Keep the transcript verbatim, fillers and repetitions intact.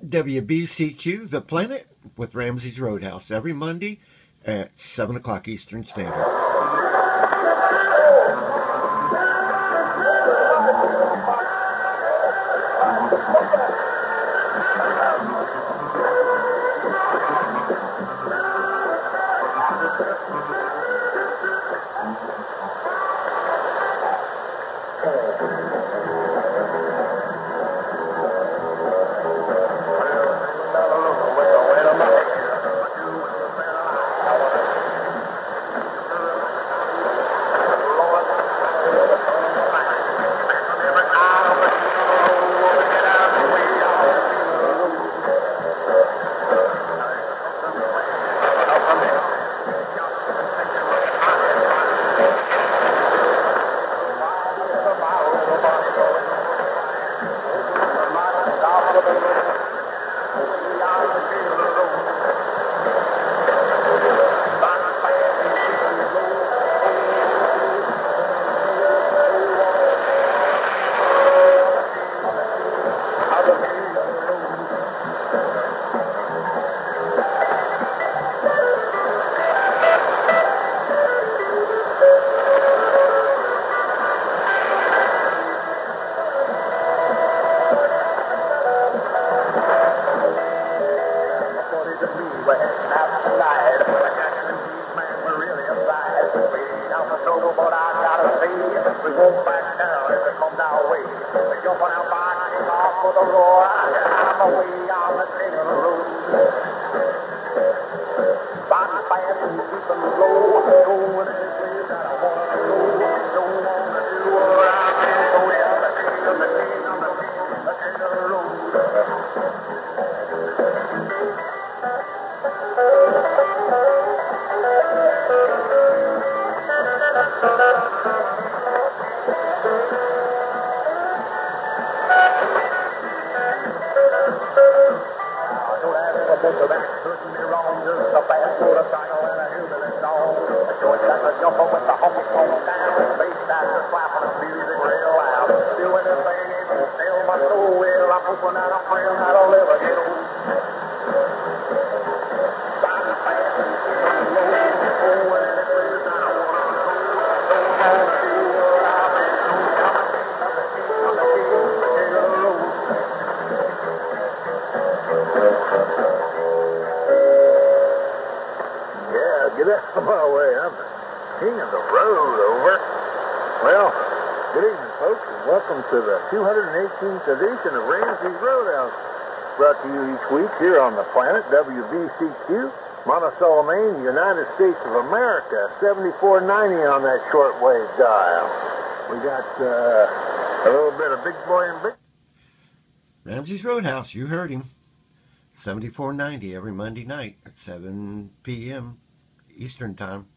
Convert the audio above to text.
W B C Q, The Planet, with Ramsey's Roadhouse, every Monday at seven o'clock Eastern Standard. two hundred eighteenth edition of Ramsey's Roadhouse, brought to you each week here on the planet, W B C Q, Monticello, Maine, United States of America, seventy-four ninety on that shortwave dial. We got uh, a little bit of Big Boy and Big... Ramsey's Roadhouse, you heard him. seventy-four ninety every Monday night at seven p m Eastern Time.